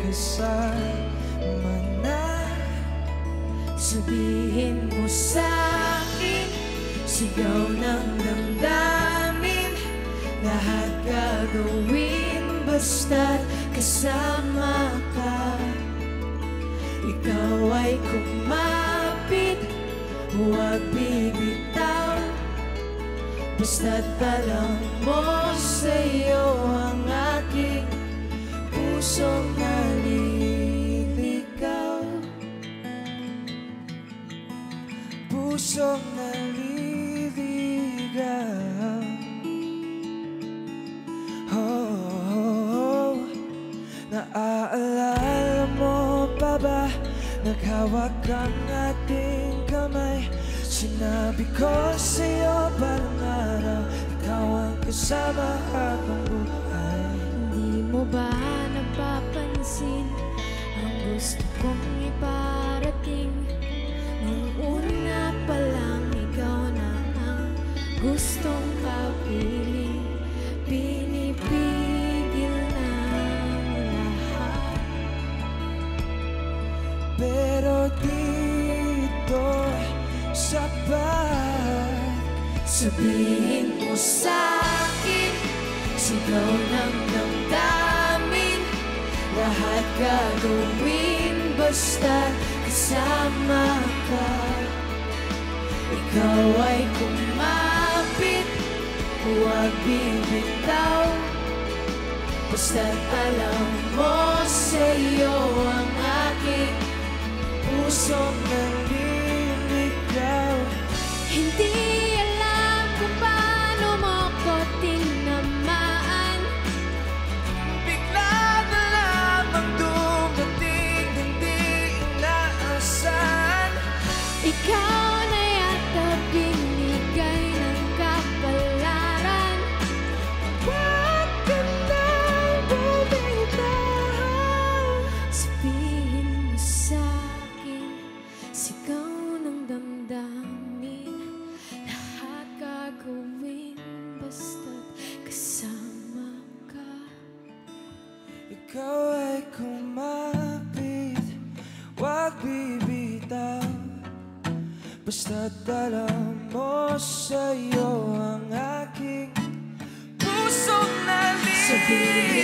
kasama na. Sabihin mo sa'kin, sigaw ng damdamin, lahat gagawin basta't kasama ka. Ikaw ay kumapit, huwag bibitaw, basta't alam mo sa'yo ang aking pusong naliligaw. Pusong naliligaw. Oh, naaalala mo pa ba? Naghawak ang ating kamay. Sinabi ko sa'yo parang araw, ikaw ang kasama habang buhay. Hindi mo ba napapansin ang gusto kong iparating? Nung una pa lang ikaw na ang gustong kapiling, pinipigil ng lahat. Pero dito sapat. Sabihin mo sa'kin, sigaw ng damdamin, lahat gagawin basta kasama ka. Ikaw ay kumapit, huwag bibitaw, basta't alam mo sa'yo ang aking pusong naliligaw. hindi alam kung paano mo ko tinamaan. Bigla na lamang dumating, hindi inaasahan. Ikaw na yata binigay ng kapalaran. Huwag ka nang bumitaw. Sabihin mo sa'kin, sigaw ng damdamin, lahat gagawin basta't kasama ka. Ikaw ay kumapit, huwag bibitaw, basta't alam mo sa'yo ang aking pusong naliligaw. Sabihin